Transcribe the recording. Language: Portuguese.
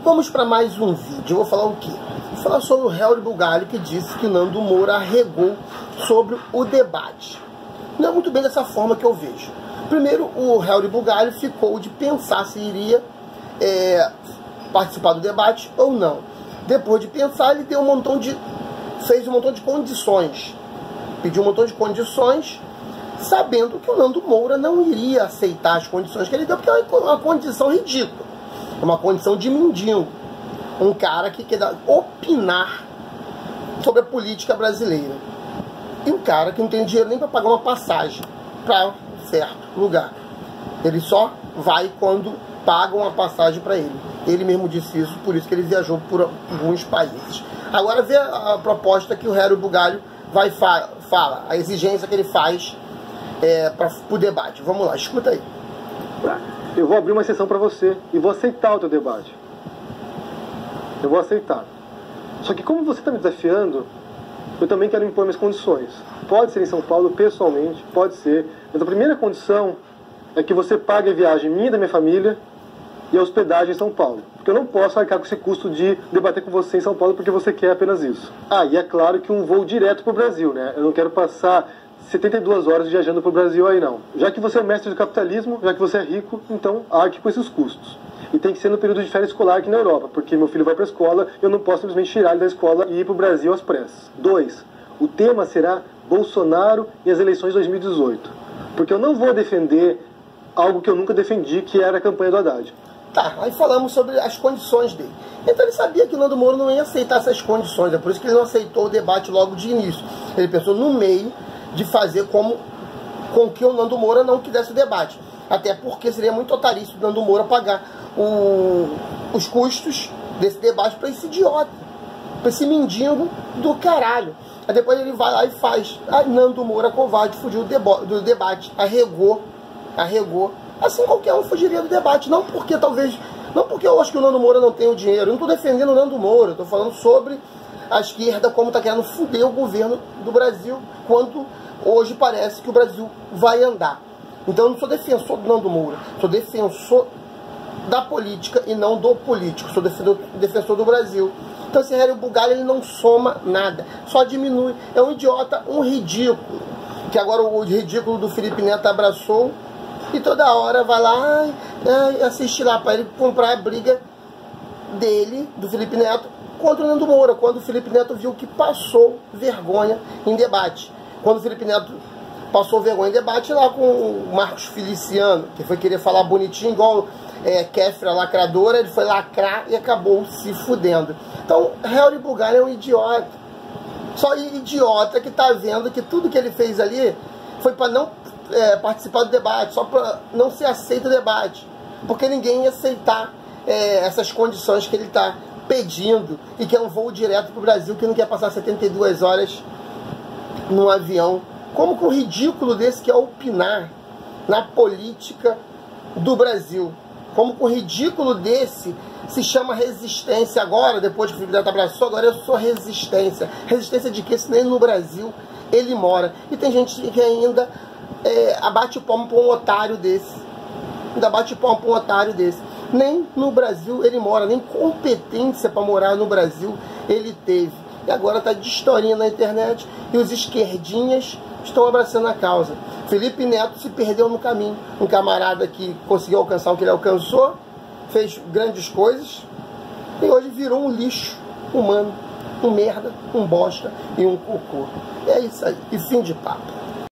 Vamos para mais um vídeo. Eu vou falar o quê? Vou falar sobre o Herói Bugalho, que disse que Nando Moura arregou sobre o debate. Não é muito bem dessa forma que eu vejo. Primeiro, o Herói Bugalho ficou de pensar se iria participar do debate ou não. Depois de pensar, ele fez um montão de condições. Pediu um montão de condições, sabendo que o Nando Moura não iria aceitar as condições que ele deu, porque é uma condição ridícula. É uma condição de mendigo. Um cara que quer opinar sobre a política brasileira. E um cara que não tem dinheiro nem para pagar uma passagem para certo lugar. Ele só vai quando pagam uma passagem para ele. Ele mesmo disse isso, por isso que ele viajou por alguns países. Agora vê a proposta que o Herói Bugalho fala, a exigência que ele faz para o debate. Vamos lá, escuta aí. Eu vou abrir uma exceção para você e vou aceitar o teu debate. Eu vou aceitar. Só que como você está me desafiando, eu também quero impor minhas condições. Pode ser em São Paulo, pessoalmente, pode ser. Mas a primeira condição é que você pague a viagem minha e da minha família e a hospedagem em São Paulo. Porque eu não posso arcar com esse custo de debater com você em São Paulo porque você quer apenas isso. Ah, e é claro que um voo direto para o Brasil, né? Eu não quero passar 72 horas viajando para o Brasil aí não. Já que você é o mestre do capitalismo, já que você é rico, então arque com esses custos. E tem que ser no período de férias escolar aqui na Europa, porque meu filho vai para a escola, eu não posso simplesmente tirar ele da escola e ir para o Brasil às pressas. 2. O tema será Bolsonaro e as eleições de 2018. Porque eu não vou defender algo que eu nunca defendi, que era a campanha do Haddad. Tá, aí falamos sobre as condições dele. Então ele sabia que o Nando Moura não ia aceitar essas condições, é por isso que ele não aceitou o debate logo de início. Ele pensou no meio de fazer com que o Nando Moura não quisesse o debate. Até porque seria muito otarício o Nando Moura pagar os custos desse debate para esse idiota, para esse mendigo do caralho. Aí depois ele vai lá e faz. Aí Nando Moura covarde fugiu do debate, arregou. Assim qualquer um fugiria do debate. Não porque eu acho que o Nando Moura não tem o dinheiro. Eu não estou defendendo o Nando Moura, estou falando sobre a esquerda como está querendo foder o governo do Brasil, quando hoje parece que o Brasil vai andar. Então eu não sou defensor do Nando Moura, sou defensor da política e não do político, sou defensor do Brasil. Então esse Herói Bugalho ele não soma nada, só diminui. É um idiota, um ridículo, que agora o ridículo do Felipe Neto abraçou e toda hora vai lá assistir lá para ele comprar a briga dele, do Felipe Neto, contra o Nando Moura, quando o Felipe Neto viu que passou vergonha em debate. Quando o Felipe Neto passou vergonha em debate lá com o Marcos Feliciano, que foi querer falar bonitinho, igual Kéfera lacradora, ele foi lacrar e acabou se fudendo. Então, Herói Bugalho é um idiota. Só idiota que tá vendo que tudo que ele fez ali foi para não participar do debate, só para não ser aceito o debate. Porque ninguém ia aceitar essas condições que ele tá pedindo e que é um voo direto para o Brasil, que não quer passar 72 horas num avião. Como com um ridículo desse que é opinar na política do Brasil. Como com um ridículo desse se chama resistência agora, depois que o Felipe Neto abraçou, agora eu sou resistência. Resistência de quê? Se nem no Brasil ele mora. E tem gente que ainda abate o palmo para um otário desse. Ainda bate o palmo para um otário desse. Nem no Brasil ele mora, nem competência para morar no Brasil ele teve. E agora está de historinha na internet e os esquerdinhas estão abraçando a causa. Felipe Neto se perdeu no caminho. Um camarada que conseguiu alcançar o que ele alcançou, fez grandes coisas e hoje virou um lixo humano, um merda, um bosta e um cocô. É isso aí. E fim de papo.